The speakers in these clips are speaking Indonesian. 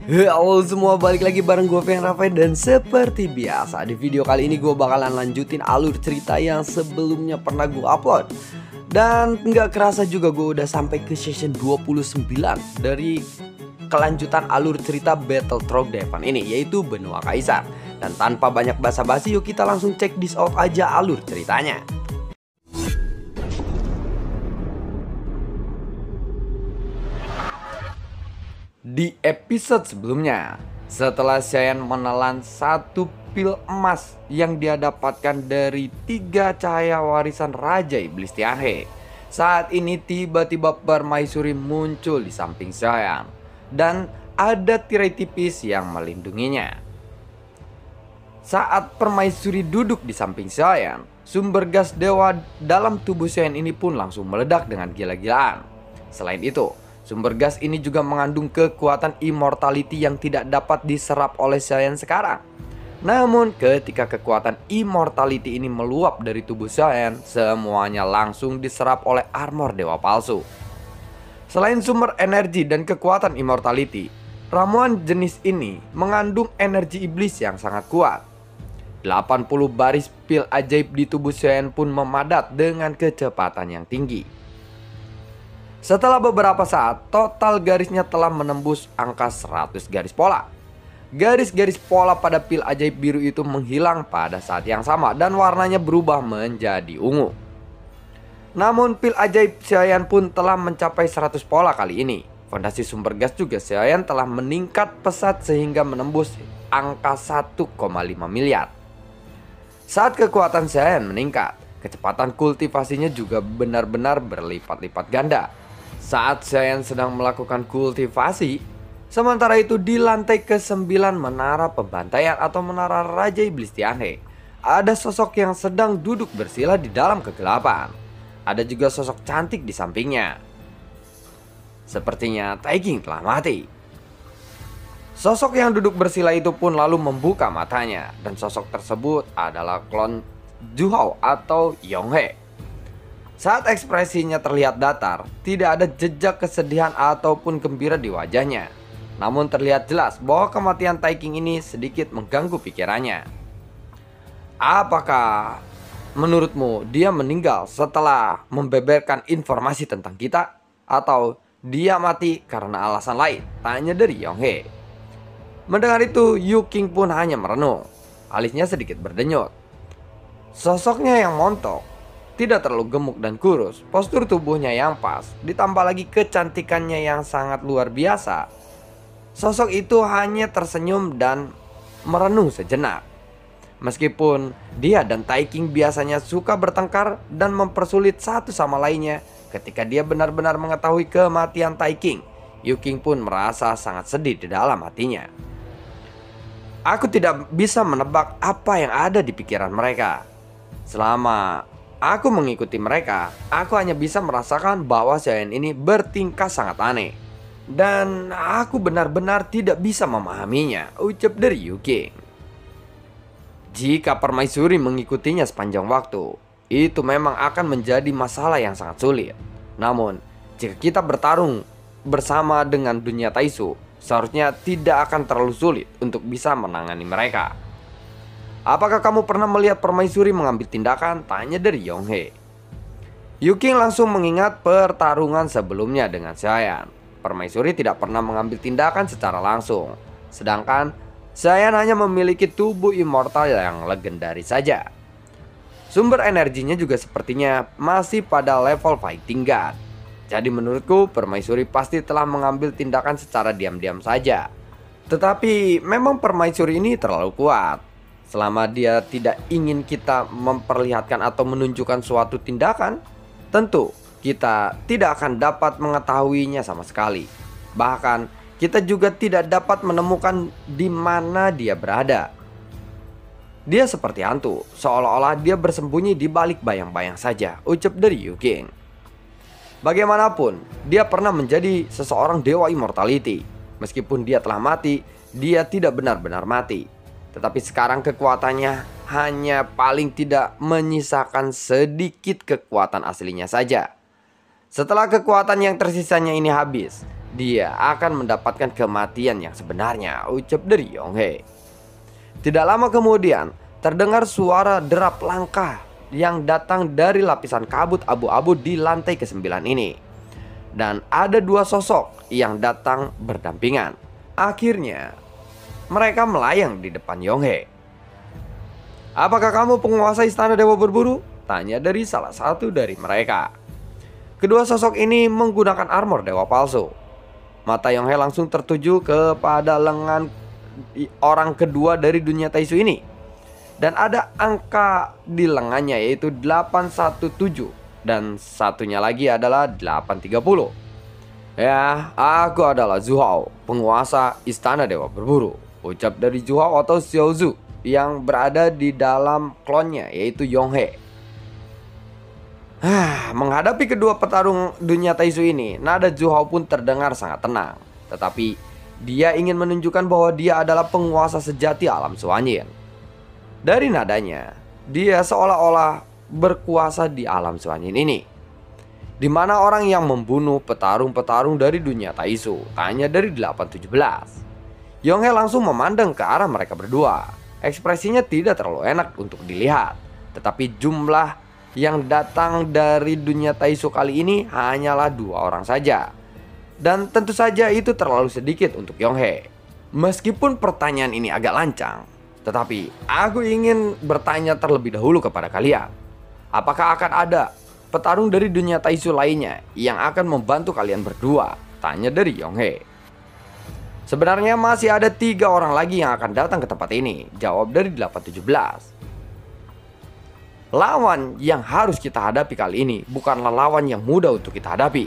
Halo semua, balik lagi bareng gue Ferry Rafael. Dan seperti biasa di video kali ini gue bakalan lanjutin alur cerita yang sebelumnya pernah gue upload. Dan nggak kerasa juga gue udah sampai ke session 29 dari kelanjutan alur cerita Battle Trog Devan ini, yaitu Benua Kaisar. Dan tanpa banyak basa-basi, yuk kita langsung check this out aja alur ceritanya. Di episode sebelumnya, setelah Saiyan menelan satu pil emas yang dia dapatkan dari 3 cahaya warisan Raja Iblis Tianhe, saat ini tiba-tiba Permaisuri muncul di samping Saiyan dan ada tirai tipis yang melindunginya. Saat Permaisuri duduk di samping Saiyan, sumber gas dewa dalam tubuh Saiyan ini pun langsung meledak dengan gila-gilaan. Selain itu, sumber gas ini juga mengandung kekuatan immortality yang tidak dapat diserap oleh Saiyan sekarang. Namun ketika kekuatan immortality ini meluap dari tubuh Saiyan, semuanya langsung diserap oleh armor dewa palsu. Selain sumber energi dan kekuatan immortality, ramuan jenis ini mengandung energi iblis yang sangat kuat. 80 baris pil ajaib di tubuh Saiyan pun memadat dengan kecepatan yang tinggi. Setelah beberapa saat, total garisnya telah menembus angka 100 garis pola. Garis-garis pola pada pil ajaib biru itu menghilang pada saat yang sama dan warnanya berubah menjadi ungu. Namun pil ajaib Saiyan pun telah mencapai 100 pola kali ini. Fondasi sumber gas juga Saiyan telah meningkat pesat sehingga menembus angka 1,5 miliar. Saat kekuatan Saiyan meningkat, kecepatan kultivasinya juga benar-benar berlipat-lipat ganda. Saat Saiyan sedang melakukan kultivasi, sementara itu di lantai ke-9 menara pembantaian atau menara Raja Iblis Tianhe, ada sosok yang sedang duduk bersila di dalam kegelapan. Ada juga sosok cantik di sampingnya. Sepertinya Taeking telah mati. Sosok yang duduk bersila itu pun lalu membuka matanya, dan sosok tersebut adalah klon Zhuhao atau Yonghe. Saat ekspresinya terlihat datar, tidak ada jejak kesedihan ataupun gembira di wajahnya. Namun terlihat jelas bahwa kematian Taeking ini sedikit mengganggu pikirannya. Apakah menurutmu dia meninggal setelah membeberkan informasi tentang kita? Atau dia mati karena alasan lain? Tanya dari Yonghe. Mendengar itu, Yu King pun hanya merenung. Alisnya sedikit berdenyut. Sosoknya yang montok, tidak terlalu gemuk dan kurus, postur tubuhnya yang pas, ditambah lagi kecantikannya yang sangat luar biasa. Sosok itu hanya tersenyum dan merenung sejenak. Meskipun dia dan Taeking biasanya suka bertengkar dan mempersulit satu sama lainnya, ketika dia benar-benar mengetahui kematian Taeking, Yu King pun merasa sangat sedih di dalam hatinya. Aku tidak bisa menebak apa yang ada di pikiran mereka. Selama aku mengikuti mereka, aku hanya bisa merasakan bahwa Saiyan ini bertingkah sangat aneh. Dan aku benar-benar tidak bisa memahaminya, ucap dari Yu King. Jika Permaisuri mengikutinya sepanjang waktu, itu memang akan menjadi masalah yang sangat sulit. Namun, jika kita bertarung bersama dengan dunia Taisu, seharusnya tidak akan terlalu sulit untuk bisa menangani mereka. Apakah kamu pernah melihat Permaisuri mengambil tindakan? Tanya dari Yonghe. Yu King langsung mengingat pertarungan sebelumnya dengan Saiyan. Permaisuri tidak pernah mengambil tindakan secara langsung. Sedangkan Saiyan hanya memiliki tubuh immortal yang legendaris saja. Sumber energinya juga sepertinya masih pada level fighting god. Jadi menurutku Permaisuri pasti telah mengambil tindakan secara diam-diam saja. Tetapi memang Permaisuri ini terlalu kuat. Selama dia tidak ingin kita memperlihatkan atau menunjukkan suatu tindakan, tentu kita tidak akan dapat mengetahuinya sama sekali. Bahkan kita juga tidak dapat menemukan di mana dia berada. Dia seperti hantu, seolah-olah dia bersembunyi di balik bayang-bayang saja, ucap dari Yu King. Bagaimanapun, dia pernah menjadi seseorang dewa immortality. Meskipun dia telah mati, dia tidak benar-benar mati. Tetapi sekarang kekuatannya hanya paling tidak menyisakan sedikit kekuatan aslinya saja. Setelah kekuatan yang tersisanya ini habis, dia akan mendapatkan kematian yang sebenarnya, ucap dari Yonghye. Tidak lama kemudian, terdengar suara derap langkah yang datang dari lapisan kabut abu-abu di lantai ke-9 ini. Dan ada dua sosok yang datang berdampingan. Akhirnya, mereka melayang di depan Yonghye. "Apakah kamu penguasa istana Dewa Berburu?" tanya dari salah satu dari mereka. Kedua sosok ini menggunakan armor dewa palsu. Mata Yonghye langsung tertuju kepada lengan orang kedua dari dunia Taisu ini. Dan ada angka di lengannya yaitu 817. Dan satunya lagi adalah 830. "Ya, aku adalah Zhu Hao, penguasa istana Dewa Berburu," ucap dari Zhu Hao atau Xiao Zhu yang berada di dalam klonnya yaitu Yonghye. Menghadapi kedua petarung dunia Taisu ini, nada Zhu Hao pun terdengar sangat tenang. Tetapi dia ingin menunjukkan bahwa dia adalah penguasa sejati alam Suanyin. Dari nadanya, dia seolah-olah berkuasa di alam Suanyin ini. "Di mana orang yang membunuh petarung-petarung dari dunia Taisu?" tanya dari 817. Yonghye langsung memandang ke arah mereka berdua. Ekspresinya tidak terlalu enak untuk dilihat. Tetapi jumlah yang datang dari dunia Taisu kali ini hanyalah 2 orang saja. Dan tentu saja itu terlalu sedikit untuk Yonghye. Meskipun pertanyaan ini agak lancang, tetapi aku ingin bertanya terlebih dahulu kepada kalian. Apakah akan ada petarung dari dunia Taisu lainnya yang akan membantu kalian berdua? Tanya dari Yonghye. "Sebenarnya masih ada 3 orang lagi yang akan datang ke tempat ini," jawab dari 817. "Lawan yang harus kita hadapi kali ini bukanlah lawan yang mudah untuk kita hadapi.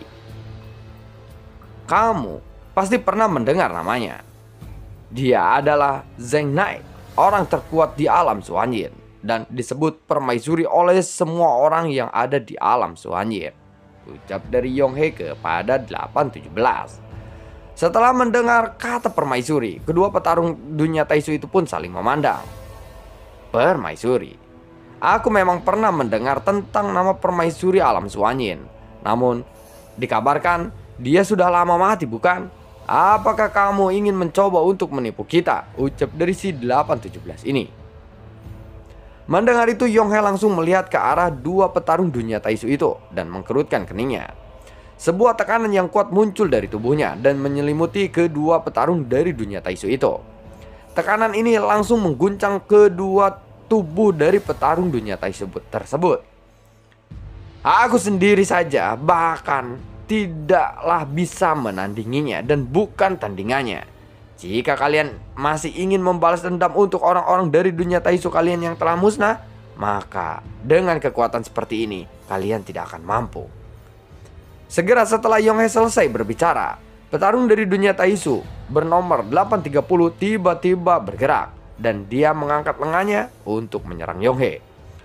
Kamu pasti pernah mendengar namanya. Dia adalah Zheng Nai, orang terkuat di alam Suanyin, dan disebut permaisuri oleh semua orang yang ada di alam Suanyin," ucap dari Yonghye kepada 817. Setelah mendengar kata permaisuri, kedua petarung dunia Taisu itu pun saling memandang. "Permaisuri? Aku memang pernah mendengar tentang nama permaisuri alam Suanyin. Namun, dikabarkan dia sudah lama mati, bukan? Apakah kamu ingin mencoba untuk menipu kita?" ucap dari si 817 ini. Mendengar itu, Yonghye langsung melihat ke arah 2 petarung dunia Taisu itu dan mengkerutkan keningnya. Sebuah tekanan yang kuat muncul dari tubuhnya dan menyelimuti kedua petarung dari dunia Taisu itu. Tekanan ini langsung mengguncang kedua tubuh dari petarung dunia Taisu tersebut. "Aku sendiri saja bahkan tidaklah bisa menandinginya dan bukan tandingannya. Jika kalian masih ingin membalas dendam untuk orang-orang dari dunia Taisu kalian yang telah musnah, maka dengan kekuatan seperti ini kalian tidak akan mampu." Segera setelah Yonghye selesai berbicara, petarung dari dunia Taisu bernomor 830 tiba-tiba bergerak dan dia mengangkat lengannya untuk menyerang Yonghye.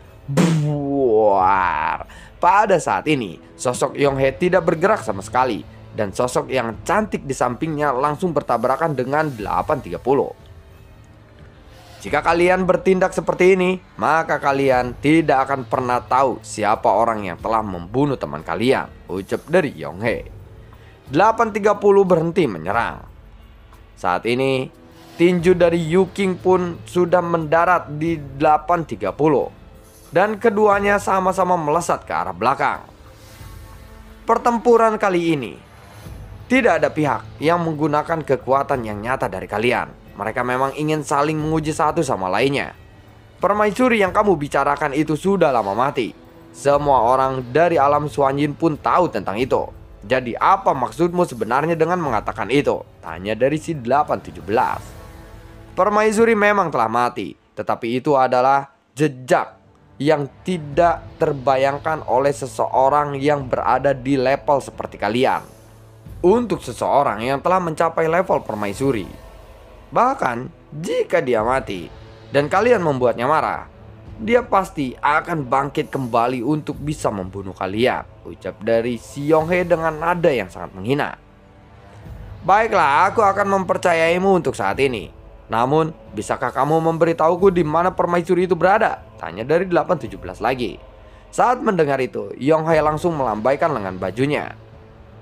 Buar. Pada saat ini, sosok Yonghye tidak bergerak sama sekali dan sosok yang cantik di sampingnya langsung bertabrakan dengan 830. "Jika kalian bertindak seperti ini, maka kalian tidak akan pernah tahu siapa orang yang telah membunuh teman kalian," ucap dari Yonghye. 830 berhenti menyerang. Saat ini, tinju dari Yu King pun sudah mendarat di 830 dan keduanya sama-sama melesat ke arah belakang. Pertempuran kali ini tidak ada pihak yang menggunakan kekuatan yang nyata dari kalian. Mereka memang ingin saling menguji satu sama lainnya. Permaisuri yang kamu bicarakan itu sudah lama mati. Semua orang dari alam Suanyin pun tahu tentang itu. Jadi apa maksudmu sebenarnya dengan mengatakan itu? Tanya dari si 817. Permaisuri memang telah mati, tetapi itu adalah jejak yang tidak terbayangkan oleh seseorang yang berada di level seperti kalian. Untuk seseorang yang telah mencapai level permaisuri, bahkan jika dia mati dan kalian membuatnya marah, dia pasti akan bangkit kembali untuk bisa membunuh kalian, ucap dari si Yonghye dengan nada yang sangat menghina. "Baiklah, aku akan mempercayaimu untuk saat ini. Namun, bisakah kamu memberitahuku di mana permaisuri itu berada?" tanya dari 817 lagi. Saat mendengar itu, Yonghye langsung melambaikan lengan bajunya.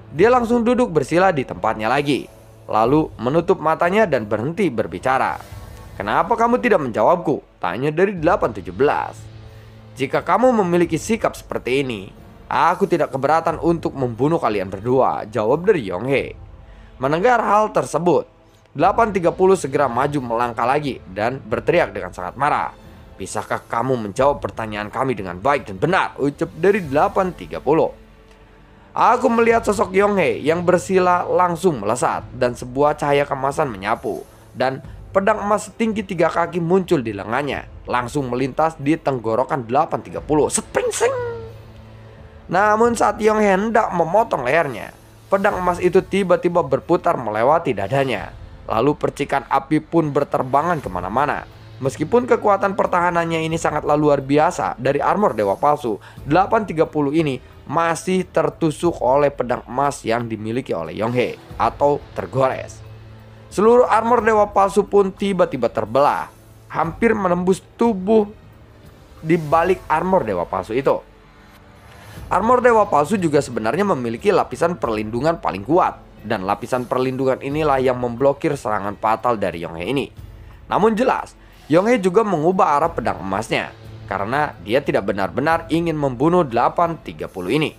Dia langsung duduk bersila di tempatnya lagi, lalu menutup matanya dan berhenti berbicara. "Kenapa kamu tidak menjawabku?" tanya dari 817. "Jika kamu memiliki sikap seperti ini, aku tidak keberatan untuk membunuh kalian berdua," jawab dari Yonghe. Mendengar hal tersebut, 830 segera maju melangkah lagi dan berteriak dengan sangat marah. "Bisakah kamu menjawab pertanyaan kami dengan baik dan benar?" ucap dari 830. Aku melihat sosok Yonghe yang bersila langsung melesat dan sebuah cahaya kemasan menyapu, dan pedang emas setinggi 3 kaki muncul di lengannya, langsung melintas di tenggorokan 830. Springsing. Namun saat Yonghe hendak memotong lehernya, pedang emas itu tiba-tiba berputar melewati dadanya. Lalu percikan api pun berterbangan kemana-mana. Meskipun kekuatan pertahanannya ini sangatlah luar biasa dari armor dewa palsu, 830 ini masih tertusuk oleh pedang emas yang dimiliki oleh Yonghe atau tergores. Seluruh armor dewa palsu pun tiba-tiba terbelah, hampir menembus tubuh di balik armor dewa palsu itu. Armor dewa palsu juga sebenarnya memiliki lapisan perlindungan paling kuat, dan lapisan perlindungan inilah yang memblokir serangan fatal dari Yonghe ini. Namun jelas, Yonghe juga mengubah arah pedang emasnya karena dia tidak benar-benar ingin membunuh 830 ini.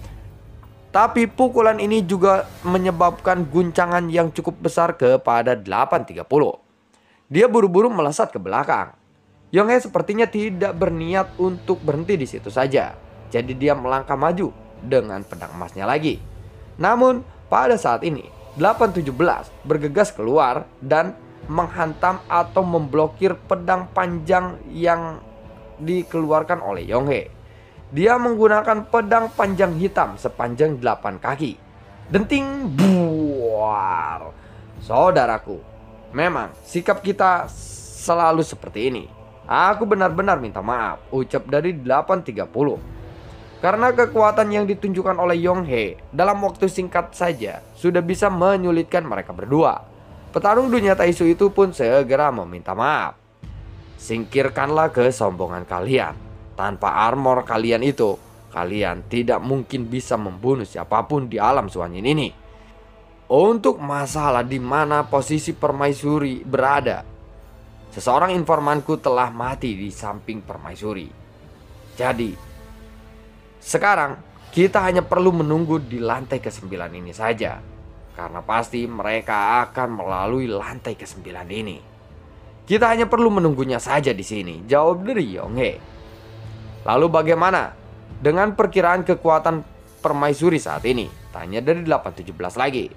Tapi pukulan ini juga menyebabkan guncangan yang cukup besar kepada 830. Dia buru-buru melesat ke belakang. Yonghe sepertinya tidak berniat untuk berhenti di situ saja. Jadi dia melangkah maju dengan pedang emasnya lagi. Namun pada saat ini 817 bergegas keluar dan menghantam atau memblokir pedang panjang yang dikeluarkan oleh Yonghe. Dia menggunakan pedang panjang hitam sepanjang 8 kaki. Denting buar. Saudaraku, memang sikap kita selalu seperti ini. Aku benar-benar minta maaf, ucap dari 830. Karena kekuatan yang ditunjukkan oleh Yonghe dalam waktu singkat saja sudah bisa menyulitkan mereka berdua. Petarung dunia Taisu itu pun segera meminta maaf. "Singkirkanlah kesombongan kalian. Tanpa armor kalian itu, kalian tidak mungkin bisa membunuh siapapun di alam Suanyin ini. Untuk masalah di mana posisi permaisuri berada, seseorang informanku telah mati di samping permaisuri. Jadi, sekarang kita hanya perlu menunggu di lantai ke-9 ini saja. Karena pasti mereka akan melalui lantai ke-9 ini. Kita hanya perlu menunggunya saja di sini," jawab dari Yonghe. "Lalu bagaimana dengan perkiraan kekuatan permaisuri saat ini?" tanya dari 817 lagi.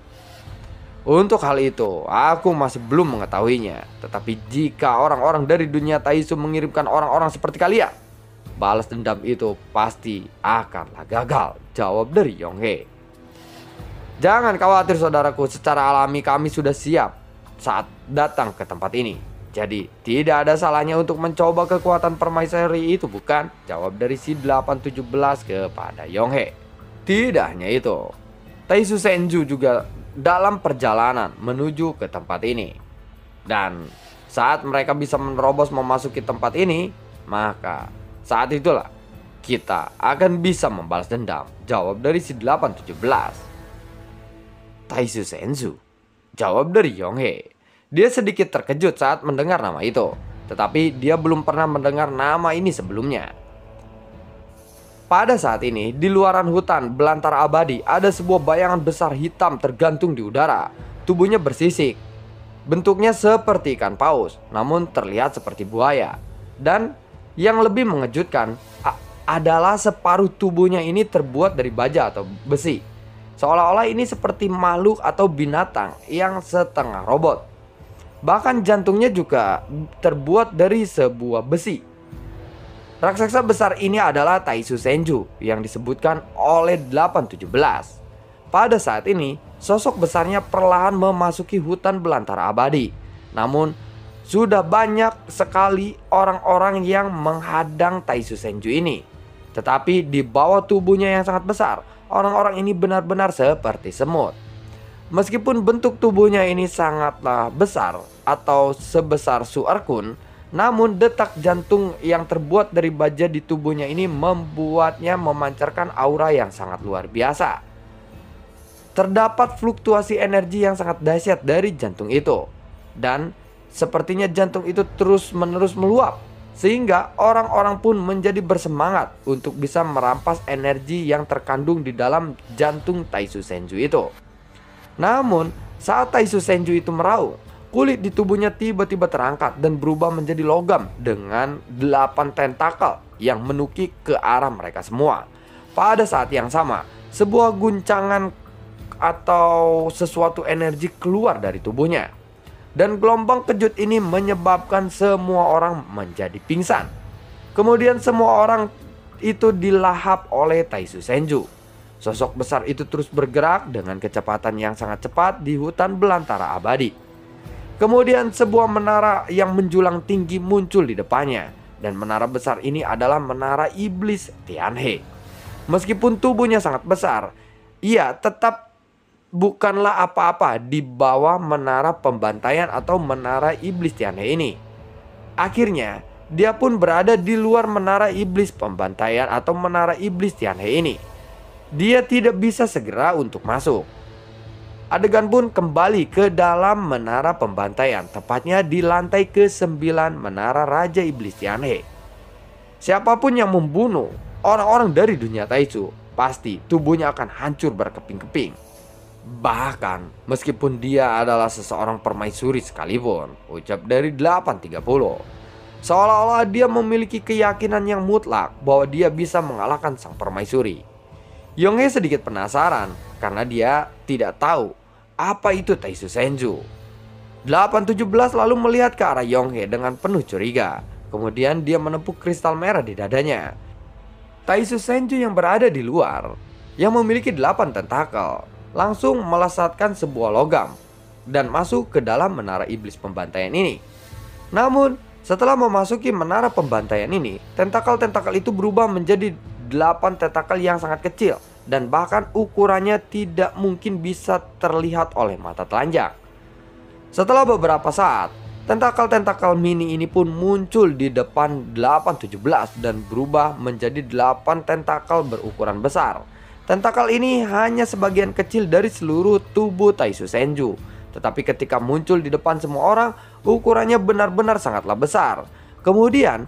"Untuk hal itu, aku masih belum mengetahuinya. Tetapi jika orang-orang dari dunia Taisu mengirimkan orang-orang seperti kalian, balas dendam itu pasti akanlah gagal," jawab dari Yonghe. "Jangan khawatir saudaraku, secara alami kami sudah siap saat datang ke tempat ini. Jadi tidak ada salahnya untuk mencoba kekuatan permaisuri itu, bukan?" jawab dari si 817 kepada Yonghe. Tidak hanya itu, Taisu Senju juga dalam perjalanan menuju ke tempat ini. Dan saat mereka bisa menerobos memasuki tempat ini, maka saat itulah kita akan bisa membalas dendam, jawab dari si 817. "Taisu Senju?" jawab dari Yonghe. Dia sedikit terkejut saat mendengar nama itu, tetapi dia belum pernah mendengar nama ini sebelumnya. Pada saat ini, di luaran hutan belantara abadi ada sebuah bayangan besar hitam tergantung di udara. Tubuhnya bersisik, bentuknya seperti ikan paus, namun terlihat seperti buaya. Dan yang lebih mengejutkan adalah separuh tubuhnya ini terbuat dari baja atau besi. Seolah-olah ini seperti makhluk atau binatang yang setengah robot. Bahkan jantungnya juga terbuat dari sebuah besi. Raksasa besar ini adalah Taisu Senju yang disebutkan oleh 817. Pada saat ini, sosok besarnya perlahan memasuki hutan belantara abadi. Namun, sudah banyak sekali orang-orang yang menghadang Taisu Senju ini. Tetapi di bawah tubuhnya yang sangat besar, orang-orang ini benar-benar seperti semut. Meskipun bentuk tubuhnya ini sangatlah besar atau sebesar Suerkun, namun detak jantung yang terbuat dari baja di tubuhnya ini membuatnya memancarkan aura yang sangat luar biasa. terdapat fluktuasi energi yang sangat dahsyat dari jantung itu. Dan sepertinya jantung itu terus-menerus meluap, sehingga orang-orang pun menjadi bersemangat untuk bisa merampas energi yang terkandung di dalam jantung Taisu Senju itu. Namun, saat Taisu Senju itu meraung, kulit di tubuhnya tiba-tiba terangkat dan berubah menjadi logam dengan 8 tentakel yang menukik ke arah mereka semua. Pada saat yang sama, sebuah guncangan atau sesuatu energi keluar dari tubuhnya. Dan gelombang kejut ini menyebabkan semua orang menjadi pingsan. Kemudian semua orang itu dilahap oleh Taisu Senju. Sosok besar itu terus bergerak dengan kecepatan yang sangat cepat di hutan belantara abadi. Kemudian sebuah menara yang menjulang tinggi muncul di depannya. Dan menara besar ini adalah menara iblis Tianhe. Meskipun tubuhnya sangat besar, ia tetap bukanlah apa-apa di bawah menara pembantaian atau menara iblis Tianhe ini. Akhirnya, dia pun berada di luar menara iblis pembantaian atau menara iblis Tianhe ini. Dia tidak bisa segera untuk masuk. Adegan pun kembali ke dalam menara pembantaian, tepatnya di lantai ke-9 menara Raja Iblis Tianhe. Siapapun yang membunuh orang-orang dari dunia Taisu, pasti tubuhnya akan hancur berkeping-keping. Bahkan meskipun dia adalah seseorang permaisuri sekalipun, ucap dari 830. Seolah-olah dia memiliki keyakinan yang mutlak bahwa dia bisa mengalahkan sang permaisuri. Yonghe sedikit penasaran karena dia tidak tahu apa itu Taisu Senju. 817 lalu melihat ke arah Yonghe dengan penuh curiga. Kemudian dia menepuk kristal merah di dadanya. Taisu Senju yang berada di luar, yang memiliki 8 tentakel, langsung melesatkan sebuah logam dan masuk ke dalam menara iblis pembantaian ini. Namun, setelah memasuki menara pembantaian ini, tentakel-tentakel itu berubah menjadi 8 tentakel yang sangat kecil dan bahkan ukurannya tidak mungkin bisa terlihat oleh mata telanjang. Setelah beberapa saat, tentakel-tentakel mini ini pun muncul di depan 817 dan berubah menjadi 8 tentakel berukuran besar. Tentakel ini hanya sebagian kecil dari seluruh tubuh Taisu Senju. Tetapi ketika muncul di depan semua orang, ukurannya benar-benar sangatlah besar. Kemudian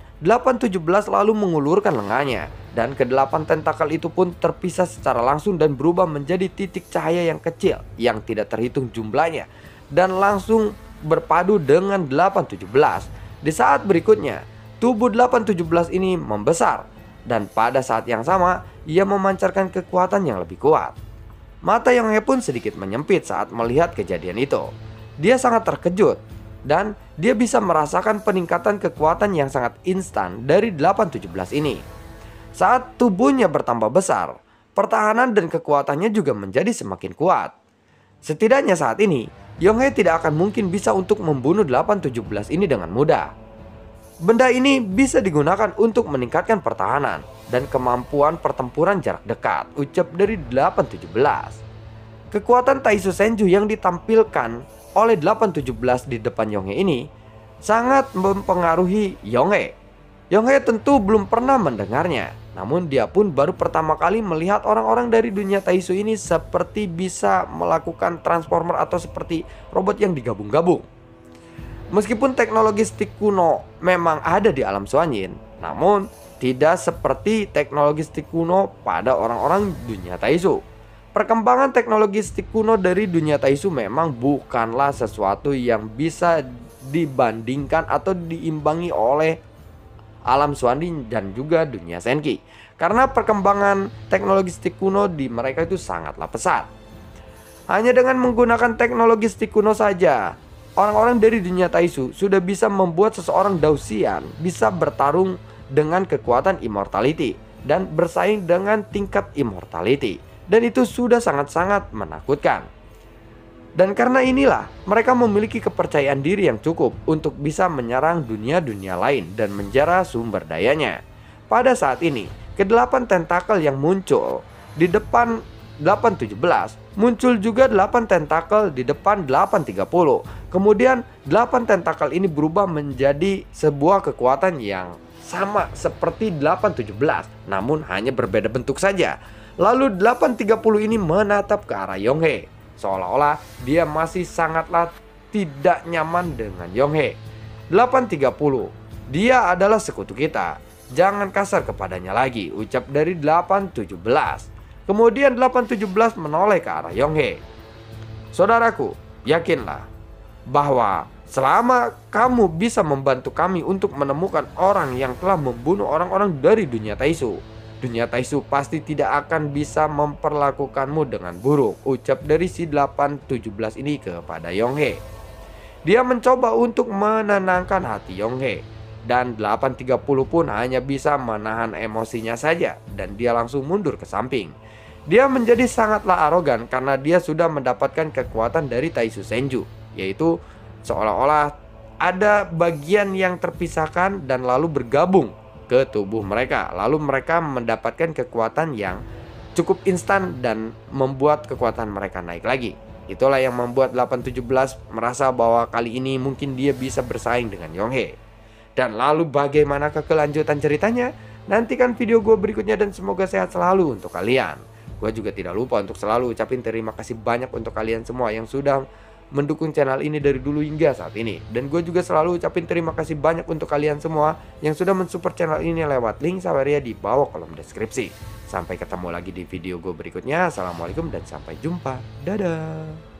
817 lalu mengulurkan lengannya, dan ke-8 tentakel itu pun terpisah secara langsung dan berubah menjadi titik cahaya yang kecil yang tidak terhitung jumlahnya, dan langsung berpadu dengan 817. Di saat berikutnya, tubuh 817 ini membesar, dan pada saat yang sama ia memancarkan kekuatan yang lebih kuat. Mata Yonghe pun sedikit menyempit saat melihat kejadian itu. Dia sangat terkejut dan dia bisa merasakan peningkatan kekuatan yang sangat instan dari 817 ini. Saat tubuhnya bertambah besar, pertahanan dan kekuatannya juga menjadi semakin kuat. Setidaknya saat ini, Yonghe tidak akan mungkin bisa untuk membunuh 817 ini dengan mudah. Benda ini bisa digunakan untuk meningkatkan pertahanan dan kemampuan pertempuran jarak dekat, ucap dari 817. Kekuatan Taisu Senju yang ditampilkan oleh 817 di depan Yonghe ini sangat mempengaruhi Yonghe. Yonghe tentu belum pernah mendengarnya, namun dia pun baru pertama kali melihat orang-orang dari dunia Taisu ini seperti bisa melakukan transformer atau seperti robot yang digabung-gabung. Meskipun teknologi stik kuno memang ada di alam Suanyin, namun tidak seperti teknologi stik kuno pada orang-orang dunia Taisu. Perkembangan teknologi stik kuno dari dunia Taisu memang bukanlah sesuatu yang bisa dibandingkan atau diimbangi oleh alam Suanyin dan juga dunia Senki. Karena perkembangan teknologi stik kuno di mereka itu sangatlah pesat. Hanya dengan menggunakan teknologi stik kuno saja, orang-orang dari dunia Taisu sudah bisa membuat seseorang Dausian bisa bertarung dengan kekuatan immortality dan bersaing dengan tingkat immortality. Dan itu sudah sangat-sangat menakutkan. Dan karena inilah mereka memiliki kepercayaan diri yang cukup untuk bisa menyerang dunia-dunia lain dan menjara sumber dayanya. Pada saat ini, ke-8 tentakel yang muncul di depan 817 muncul juga 8 tentakel di depan 830. Kemudian 8 tentakel ini berubah menjadi sebuah kekuatan yang sama seperti 817, namun hanya berbeda bentuk saja. Lalu 8.30 ini menatap ke arah Yonghye, seolah-olah dia masih sangatlah tidak nyaman dengan Yonghye. 8.30, dia adalah sekutu kita, jangan kasar kepadanya lagi, ucap dari 8.17. Kemudian 8.17 menoleh ke arah Yonghye. Saudaraku, yakinlah bahwa selama kamu bisa membantu kami untuk menemukan orang yang telah membunuh orang-orang dari dunia Taisu, dunia Taisu pasti tidak akan bisa memperlakukanmu dengan buruk, ucap dari si 8.17 ini kepada Yonghye. Dia mencoba untuk menenangkan hati Yonghye, dan 8.30 pun hanya bisa menahan emosinya saja, dan dia langsung mundur ke samping. Dia menjadi sangatlah arogan karena dia sudah mendapatkan kekuatan dari Taisu Senju, yaitu seolah-olah ada bagian yang terpisahkan dan lalu bergabung ke tubuh mereka. Lalu mereka mendapatkan kekuatan yang cukup instan dan membuat kekuatan mereka naik lagi. Itulah yang membuat 8.17 merasa bahwa kali ini mungkin dia bisa bersaing dengan Yonghye. Dan lalu bagaimana kelanjutan ceritanya? Nantikan video gue berikutnya dan semoga sehat selalu untuk kalian. Gue juga tidak lupa untuk selalu ucapin terima kasih banyak untuk kalian semua yang sudah mendukung channel ini dari dulu hingga saat ini. Dan gue juga selalu ucapin terima kasih banyak untuk kalian semua yang sudah mensupport channel ini lewat link Saweria di bawah kolom deskripsi. Sampai ketemu lagi di video gue berikutnya. Assalamualaikum dan sampai jumpa. Dadah.